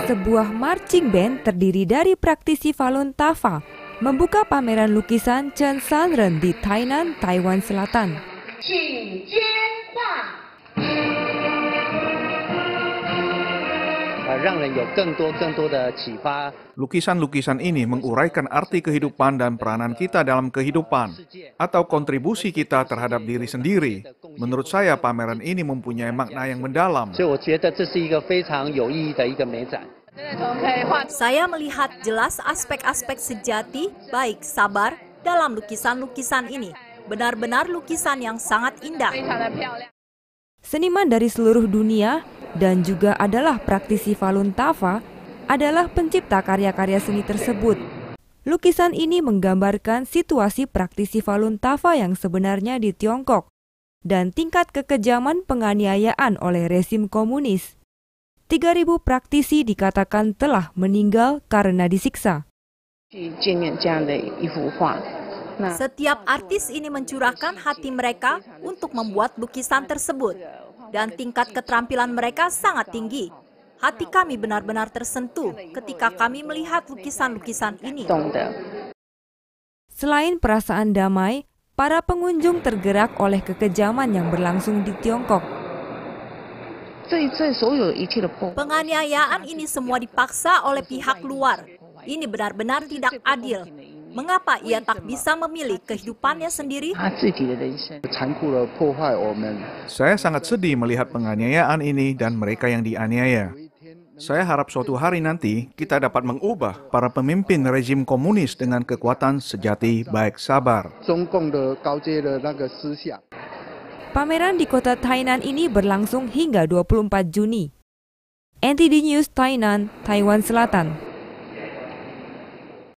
sebuah marching band terdiri dari praktisi Falun Dafa membuka pameran lukisan Chen Sanren di Tainan, Taiwan Selatan. Lukisan-lukisan ini menguraikan arti kehidupan dan peranan kita dalam kehidupan, atau kontribusi kita terhadap diri sendiri. Menurut saya, pameran ini mempunyai makna yang mendalam. Saya melihat jelas aspek-aspek sejati, baik sabar, dalam lukisan-lukisan ini. Benar-benar lukisan yang sangat indah. Seniman dari seluruh dunia dan juga adalah praktisi Falun Dafa adalah pencipta karya-karya seni tersebut. Lukisan ini menggambarkan situasi praktisi Falun Dafa yang sebenarnya di Tiongkok dan tingkat kekejaman penganiayaan oleh rezim komunis. 3.000 praktisi dikatakan telah meninggal karena disiksa. Setiap artis ini mencurahkan hati mereka untuk membuat lukisan tersebut. Dan tingkat keterampilan mereka sangat tinggi. Hati kami benar-benar tersentuh ketika kami melihat lukisan-lukisan ini. Selain perasaan damai, para pengunjung tergerak oleh kekejaman yang berlangsung di Tiongkok. Penganiayaan ini semua dipaksa oleh pihak luar. Ini benar-benar tidak adil. Mengapa ia tak bisa memilih kehidupannya sendiri? Saya sangat sedih melihat penganiayaan ini dan mereka yang dianiaya. Saya harap suatu hari nanti kita dapat mengubah para pemimpin rezim komunis dengan kekuatan sejati baik sabar. Pameran di kota Tainan ini berlangsung hingga 24 Juni. NTD News Tainan, Taiwan Selatan.